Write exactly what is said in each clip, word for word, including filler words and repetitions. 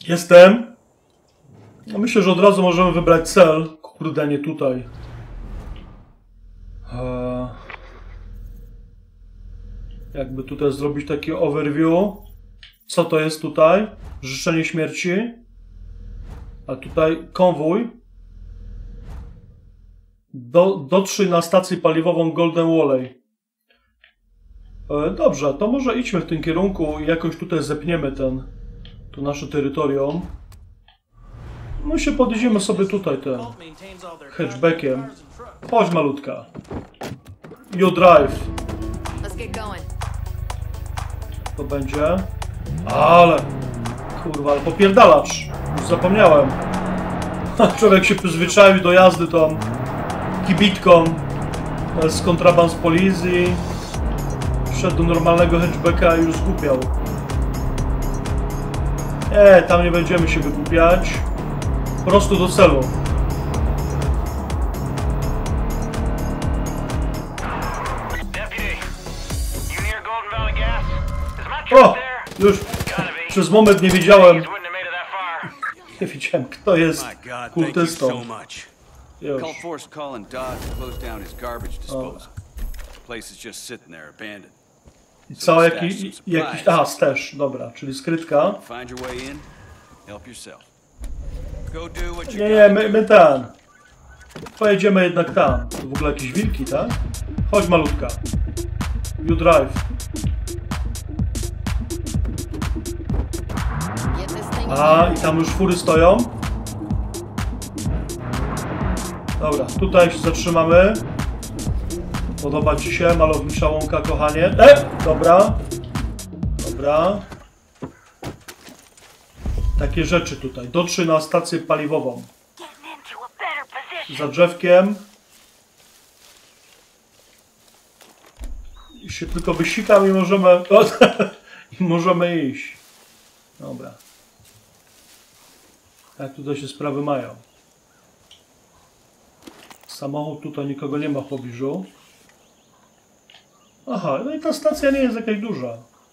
Jestem. No myślę, że od razu możemy wybrać cel. Kurde, nie tutaj. Eee... Jakby tutaj zrobić taki overview. Co to jest tutaj? Życzenie śmierci. A tutaj konwój. Do, dotrzyj na stację paliwową Golden Valley. E, dobrze, to może idźmy w tym kierunku i jakoś tutaj zepniemy ten, to nasze terytorium. No i się podjedziemy sobie tutaj tym hatchbackiem. Chodź malutka. You drive. To będzie. Ale... Kurwa, ale popierdalacz. Już zapomniałem. Człowiek się przyzwyczaił do jazdy tą kibitką z kontraband z policji. Wszedł do normalnego hatchbacka i już zgłupiał. Nie, tam nie będziemy się wygłupiać. Prosto do celu. O! Już przez moment nie wiedziałem. Nie wiedziałem, kto jest kultystą. Już. I co, jakiś... jakiś aha, też, dobra, czyli skrytka. Nie, nie, my, my ten. Pojedziemy jednak tam. To w ogóle jakieś wilki, tak? Chodź malutka. You drive. A, i tam już fury stoją. Dobra, tutaj się zatrzymamy. Podoba ci się malownicza łąka, kochanie? E! Dobra. Dobra. Takie rzeczy tutaj. Dotrzyj na stację paliwową. Za drzewkiem. I się tylko wysikam i możemy... O, i możemy iść. Dobra. Jak tutaj się sprawy mają? Samochód tutaj nikogo nie ma w pobliżu. Aha, no i ta stacja nie jest jakaś duża.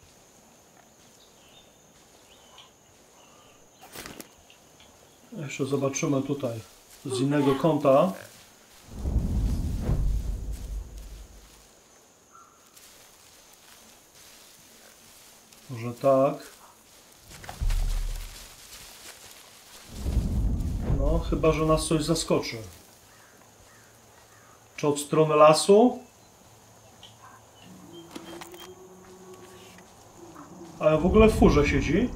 Jeszcze zobaczymy tutaj z innego kąta. Może tak. No, chyba że nas coś zaskoczy. Czy od strony lasu? Ale w ogóle w furze siedzi.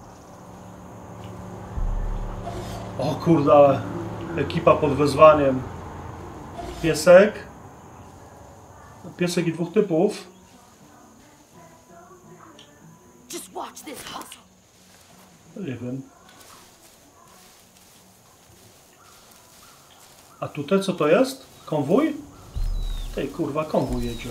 O kurde, ale ekipa pod wezwaniem. Piesek. Piesek i dwóch typów. Nie wiem. A tutaj co to jest? Konwój? Tej kurwa, konwój jedzie.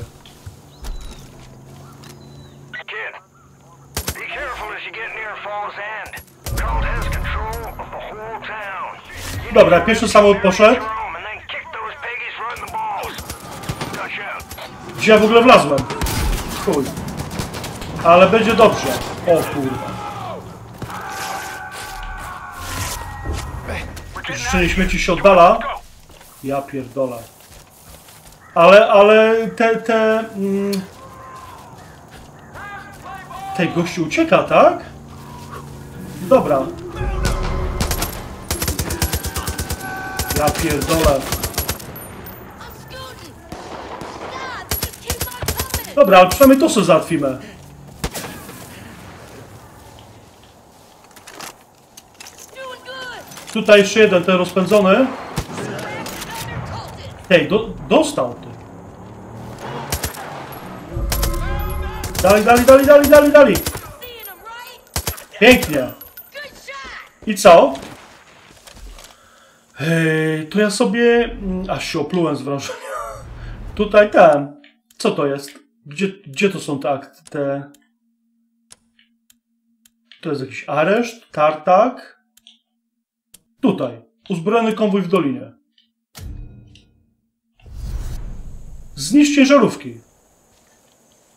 Dobra, pierwszy samolot poszedł. Gdzie ja w ogóle wlazłem? Chuj. Ale będzie dobrze. O kurwa. Czyszczenie śmieci się oddala. Ja pierdolę. Ale, ale te, te... Mm, tej gościu ucieka, tak? Dobra. Ja pierdolę. Dobra, ale przynajmniej to sobie załatwimy. Tutaj jeszcze jeden, ten rozpędzony. Hej, do, dostał ty. Dali, dali, dali, dali, dali, dali. Pięknie. I co? Hej, to ja sobie... Aż się oplułem z wrażenia. Tutaj ten. Co to jest? Gdzie, gdzie to są te akty? Te... To jest jakiś areszt? Tartak? Tutaj. Uzbrojony konwój w dolinie. Zniszcz ciężarówki.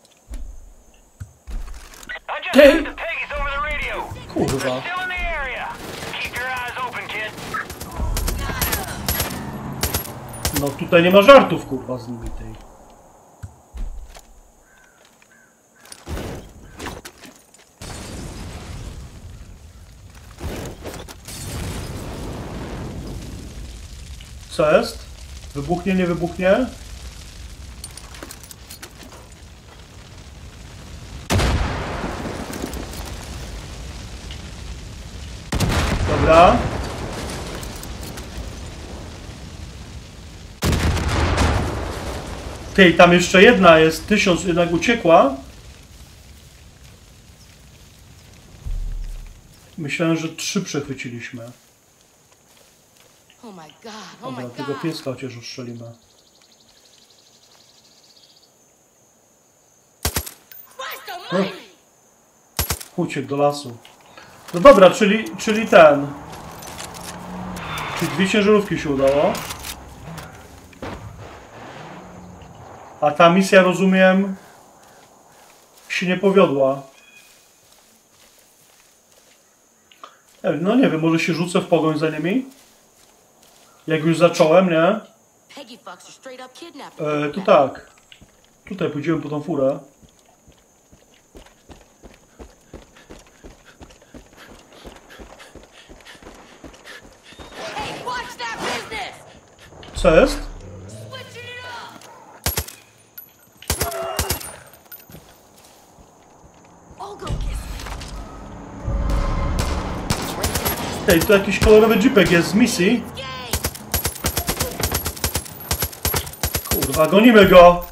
Hej! Kurwa. No tutaj nie ma żartów, kurwa, z nimi tej. Co jest? Wybuchnie, nie wybuchnie? Dobra. Tej, tam jeszcze jedna jest, tysiąc jednak uciekła. Myślałem, że trzy przechwyciliśmy. Oh my god, oh my Dobra, tego god. pieska chociaż ustrzelimy. Christ almighty! Uciekł do lasu. No dobra, czyli, czyli ten. Czyli dwie ciężarówki się udało. A ta misja, rozumiem, się nie powiodła. No nie wiem, może się rzucę w pogoń za nimi? Jak już zacząłem, nie? Peggy Fox are straight up kidnapped. E, to tak. Tutaj pójdziemy po tą furę. Hey, watch that business! Co jest? Switching it up! I'll go kiss Ej, to jakiś kolorowy jeepek jest z misji. me. Gay! Kurwa, gonimy go!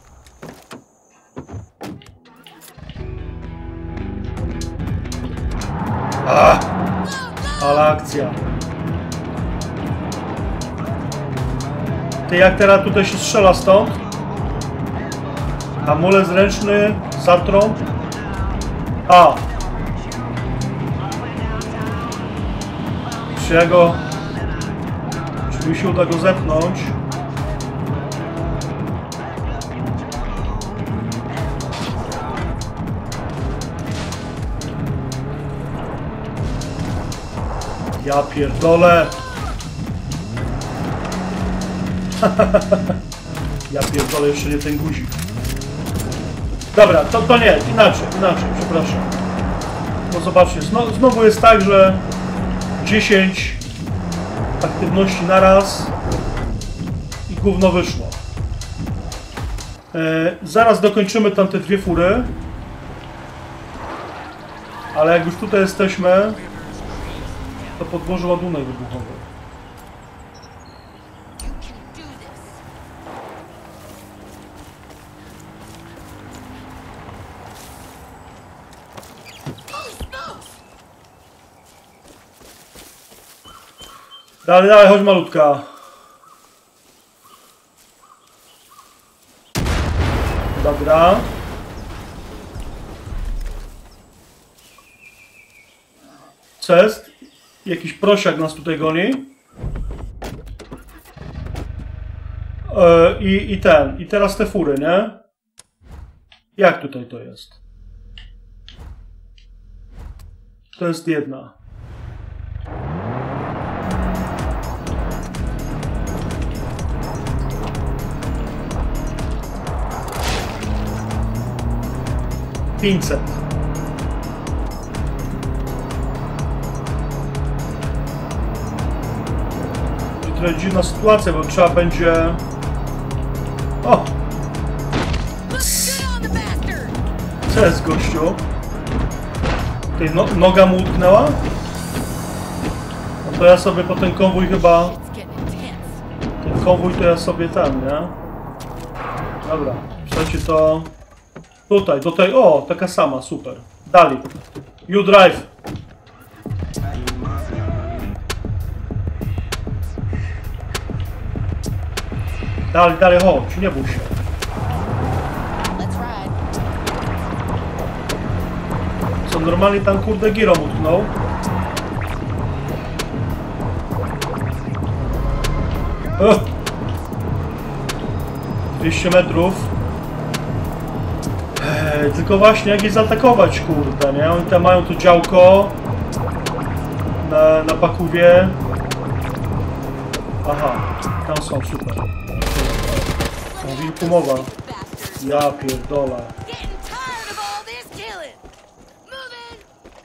A! Ale akcja. Ty, jak teraz tutaj się strzela stąd? Hamulec ręczny, zatrąb. A! Czy ja go... Czy mi się uda go zepchnąć? Ja pierdolę! Ja pierdolę, jeszcze nie ten guzik. Dobra, to, to nie, inaczej, inaczej, przepraszam. No zobaczcie, znowu, znowu jest tak, że dziesięć aktywności naraz i gówno wyszło. E, zaraz dokończymy tam te dwie fury. Ale jak już tutaj jesteśmy, to podłożę ładunek wybuchowy. You can do this. Holy smokes! Dalej, dalej, chodź malutka. Dobra. Co jest? Jakiś prosiak nas tutaj goni. E, i, I ten. I teraz te fury, nie? Jak tutaj to jest? To jest jedna. pięćset. Trochę dziwna sytuacja, bo trzeba będzie... O! Co jest, gościu? Tej no, noga mu utknęła? No to ja sobie po ten konwój chyba... Ten konwój to ja sobie tam, nie? Dobra, słuchajcie, to... Tutaj, do tej... O, taka sama, super. Dalej. You drive. Dalej, dalej, chodź, nie bój się. Co, normalnie tam kurde giro utknął. O! dwieście metrów. Eee, tylko właśnie jak je zaatakować, kurde, nie? Oni tam mają tu działko na, na Pakuwie. Aha, tam są, super. O, wilku mowa. Bastard. Ja pierdolę. Getting tired of all this killing. Moving.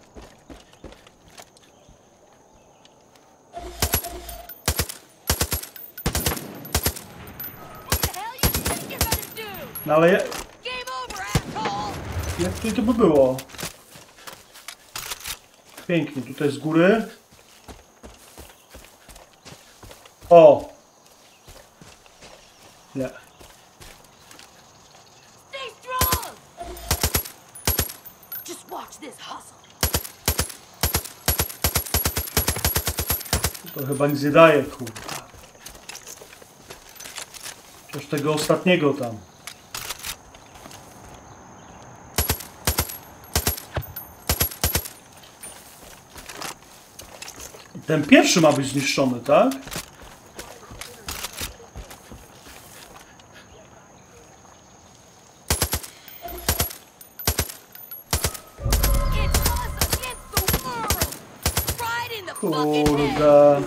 What the hell you think you're gonna do? No ale ja, Game over, asshole. jak to, to by było? Pięknie, tutaj z góry. O! Nie. Stay strong. Just watch this hustle. To chyba nic nie daje, kurwa. Chociaż tego ostatniego tam. Ten pierwszy ma być zniszczony, tak? It's us against the world. Right in the fucking head. Kurde.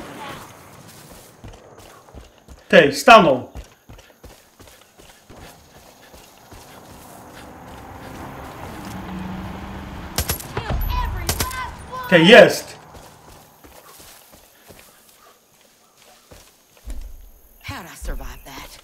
Tej, stanął. Kill every last one. Tej, jest. How'd I survive that?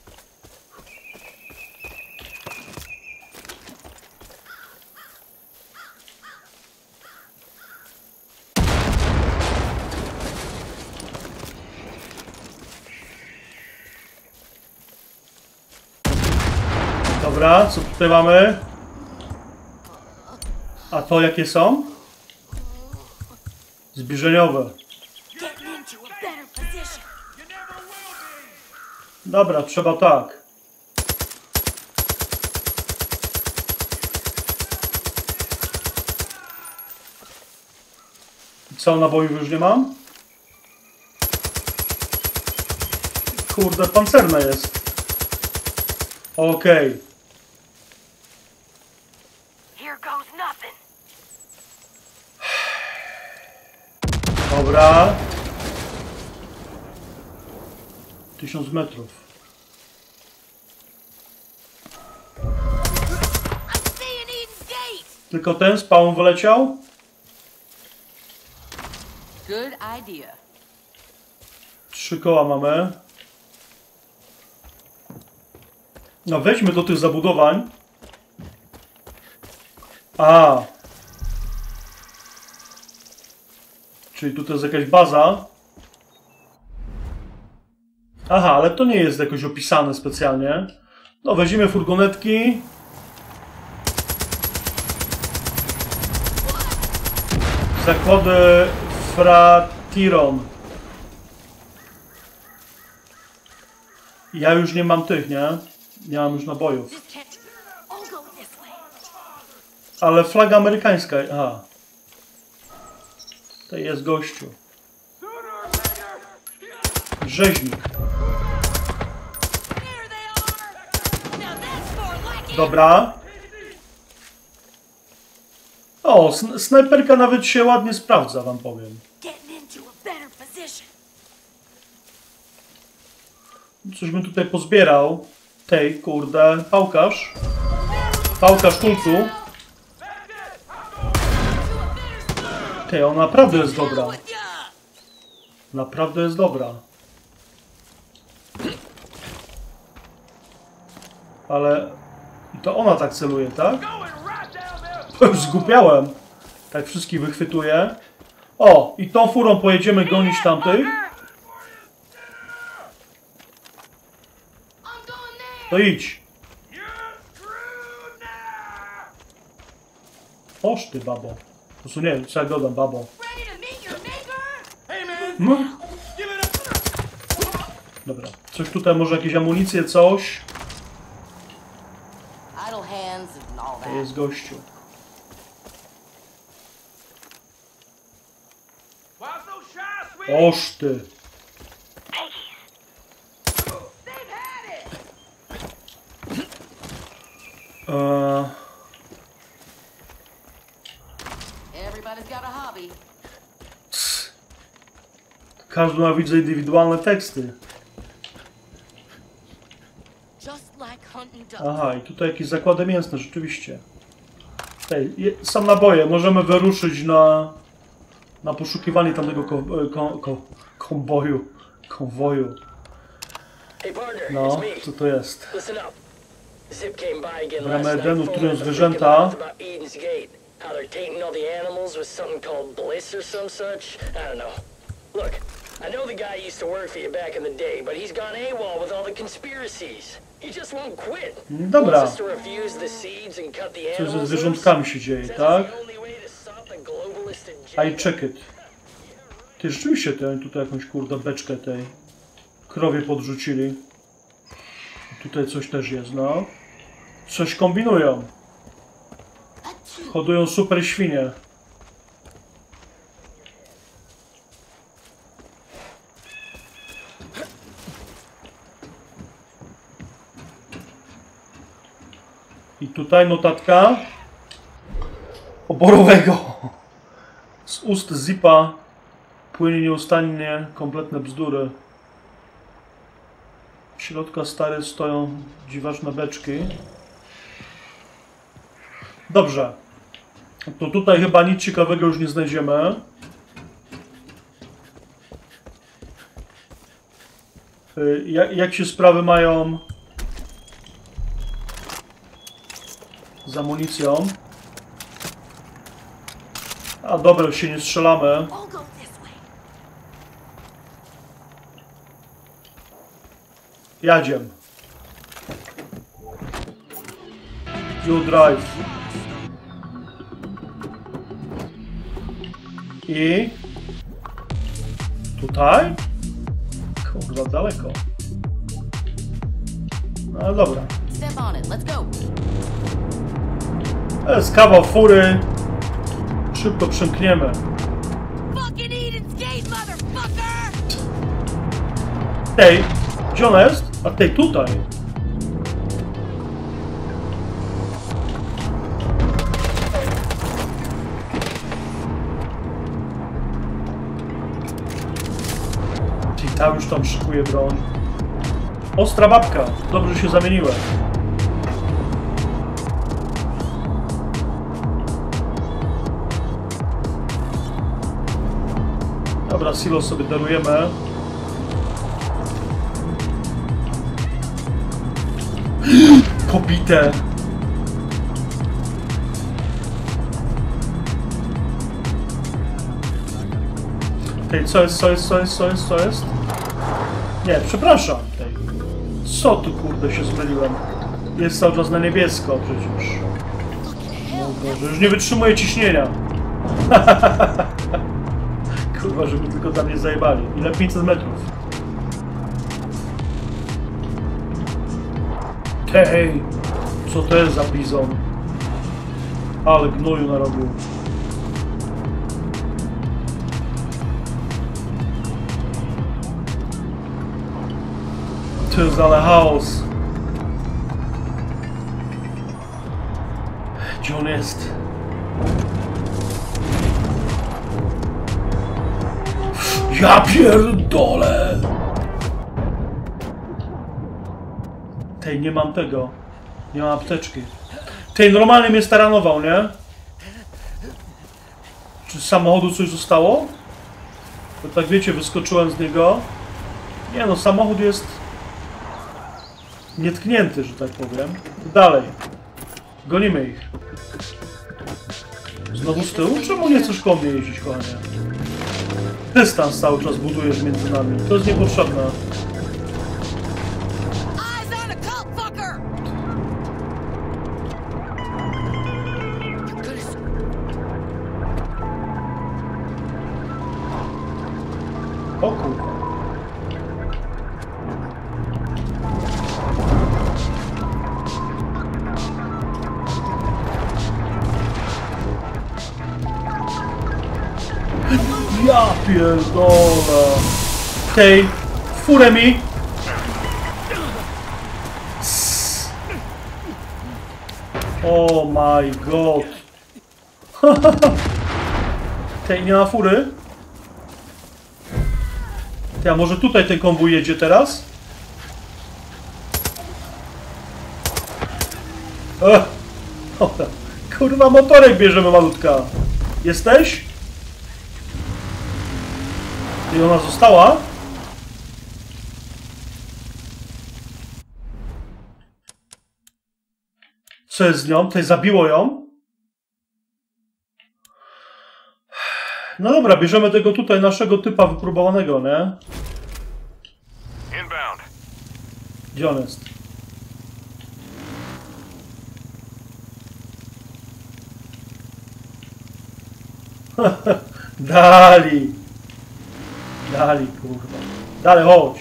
Dobra, co tutaj mamy? A to jakie są? Zbliżeniowe. Getting into a better position. Dobra, trzeba tak. Co, nabojów już nie mam? Kurde, pancerne jest. Okej. Here goes nothing. Dobra. Tysiąc metrów. I'm seeing Eden's Gate. Tylko ten spawn wyleciał? Good idea. Trzy koła mamy. No wejdźmy do tych zabudowań. A. Czyli tutaj jest jakaś baza. Aha, ale to nie jest jakoś opisane specjalnie. No weźmiemy furgonetki. Zakłady Fratiron. Ja już nie mam tych, nie? Nie mam już nabojów. Just can't. I'll go this way. Ale flaga amerykańska. Aha. To jest gościu. Rzeźnik. There they are. Now that's more like it. Dobra. O, sn snajperka nawet się ładnie sprawdza, wam powiem. Getting into a better position. Coś bym tutaj pozbierał. Tej, kurde, pałkarz. Pałkarz kulcu. Tej, ona naprawdę jest dobra. With ya. Naprawdę jest dobra. Ale... I to ona tak celuje, tak? Już zgubiałem. Tak wszystkich wychwytuje. O! I tą furą pojedziemy gonić tamtych. I'm going there. To idź. Oż ty, babo. Po prostu nie wiem, co ja dodam, babo. Ready to meet your maker? Hey man, No. give it up. Dobra. Coś tutaj, może jakieś amunicje, coś. Idle hands and all To that. jest gościu. Why so shy, sweetie? Oż ty. They've had it. Eee, Everybody's got a hobby. każdy ma, widzę, indywidualne teksty. Just like Aha, i tutaj jakieś zakłady mięsne, rzeczywiście. Ej, je- są naboje, możemy wyruszyć na... na poszukiwanie tamtego ko, ko, ko, konwoju. Konwoju. Hey partner, No, it's me. co to jest? Listen up. Zip came by again Bramy last night, Edenu, phoning trują us the zwierzęta. freaking odds about Eden's Gate. How they're tainting all the animals with something called bliss or some such. I don't know. Look, I know the guy used to work for you back in the day, but he's gone AWOL with all the conspiracies. He just won't quit. Dobra. Wants us to refuse the seeds and cut the Co ze animals loose. zwierzątkami się dzieje, Says tak? it's the only way to stop the globalist I agenda. check it. Ty rzeczywiście ten, tutaj jakąś kurde beczkę tej krowie podrzucili. Tutaj coś też jest, no. Coś kombinują. Hodują super świnie. I tutaj notatka oborowego. Z ust Zipa płynie nieustannie kompletne bzdury. W środku stary stoją dziwaczne beczki. Dobrze. To tutaj chyba nic ciekawego już nie znajdziemy. Y, Jak, jak się sprawy mają z amunicją? A dobra, już się nie strzelamy. I'll go this way. Jadziem. You drive. I... Tutaj? Kurwa, daleko. No ale dobra. Step on it. Let's go. To jest kawał fury. Szybko przemkniemy. Fucking Eden's Gate, motherfucker! Tej, gdzie ona jest? A tej tutaj. Czyli ta już tam szykuje broń. Ostra babka. Dobrze się zamieniłem. Dobra, silo sobie darujemy. Pobite. Tej, co jest, co jest, co jest, co jest, co jest? Nie, przepraszam. Tej. Co tu kurde się zmyliłem? Jest cały czas na niebiesko przecież. O Boże, już nie wytrzymuję ciśnienia. Kurwa, żeby tylko tam nie zajebali. Ile? pięćset metrów. Hej, co to jest za bizon? Ale gnoju narobił. To jest ale chaos. Gdzie on jest? Ja pierdolę! Tej, nie mam tego. Nie mam apteczki. Tej, normalnie mnie staranował, nie? Czy z samochodu coś zostało? Bo tak wiecie, wyskoczyłem z niego. Nie no, samochód jest nietknięty, że tak powiem. Dalej. Gonimy ich. Znowu z tyłu? Czemu nie chcesz koło mnie jeździć, kochanie? Dystans cały czas budujesz między nami. To jest niepotrzebne. Eyes on a cult fucker! Goodness. O kurwa. Ja pierdolę. Tej, furę mi. Oh my god. Tej, nie ma fury? Tej, a może tutaj ten konwój jedzie teraz? Ech. Dobra. Kurwa, motorek bierzemy, malutka. Jesteś? I ona została? Co jest z nią? Tutaj zabiło ją? No dobra, bierzemy tego tutaj naszego typa wypróbowanego, nie? Inbound. Gdzie on jest? Dali! Dali, kurwa. Dalej, chodź!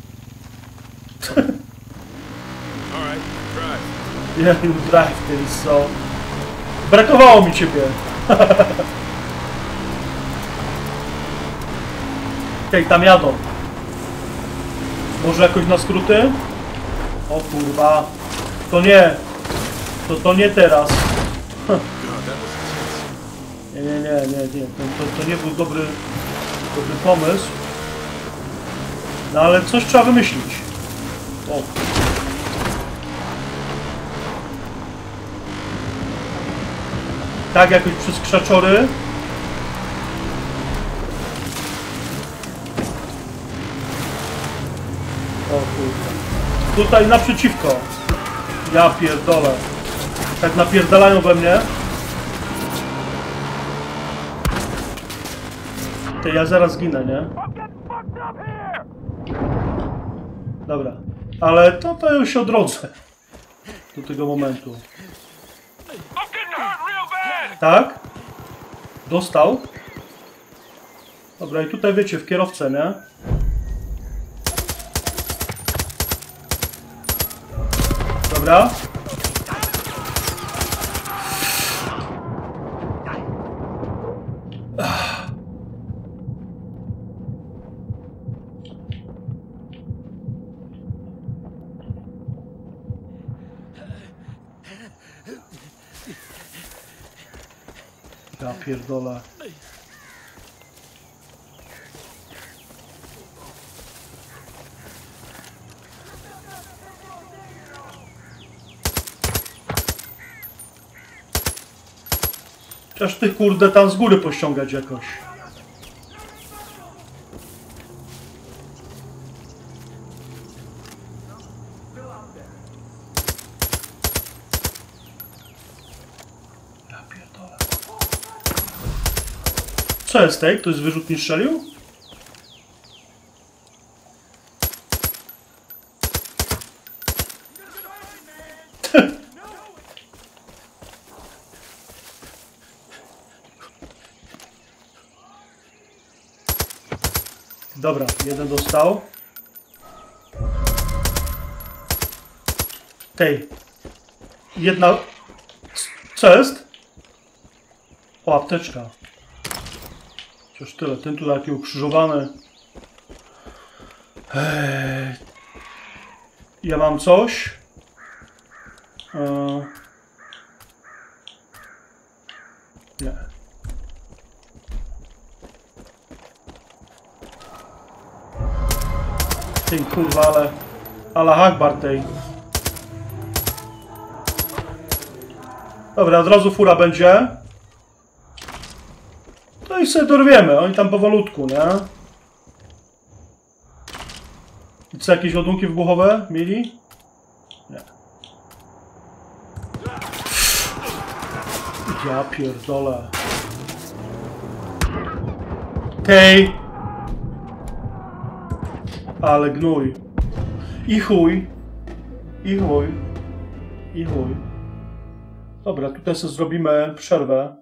All right, drive. Yeah, you drive this, so... Brakowało mi ciebie! Hej, tam jadą. Może jakoś na skróty? O kurwa. To nie. To to nie teraz. Nie, nie, nie, nie, nie. To, to, to nie był dobry, dobry pomysł. No ale coś trzeba wymyślić. O. Tak jakoś przez krzaczory. O kurde. Tutaj naprzeciwko. Ja pierdolę. Tak napierdalają we mnie. Ty, ja zaraz ginę, nie? Dobra. Ale to, to już się odrodzę. Do tego momentu. Tak? Dostał? Dobra, i tutaj wiecie, w kierowcę, nie? Dobra. Ja pierdolę. Chociaż tych kurde tam z góry pościągać jakoś. Ja pierdolę. Co jest tej? Ktoś z wyrzutni strzelił? Dobra, jeden dostał. Tej. Jedna... Co jest? O, apteczka. Chociaż tyle. Ten tu taki ukrzyżowany. Eee. Ja mam coś. Eee. Nie. Tej kurwa, ale... Allah Akbar tej. Dobra, od razu fura będzie. To i sobie dorwiemy. Oni tam powolutku, nie? I co, jakieś ładunki wybuchowe mieli? Nie. Ja pierdolę. Tej. Ale gnój. I chuj. I chuj. I chuj. Dobra, tutaj sobie zrobimy przerwę.